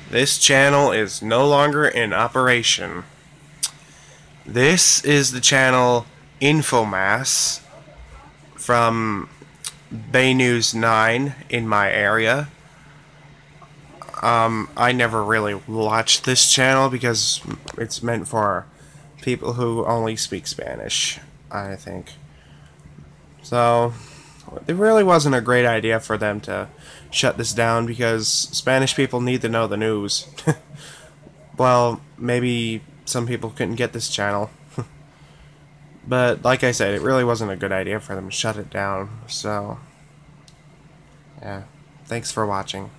This channel is no longer in operation. This is the channel InfoMás from Bay News 9 in my area. I never really watched this channel because it's meant for people who only speak Spanish, I think. So, it really wasn't a great idea for them to shut this down because Spanish people need to know the news. Well, maybe some people couldn't get this channel. But, like I said, it really wasn't a good idea for them to shut it down. So, yeah. Thanks for watching.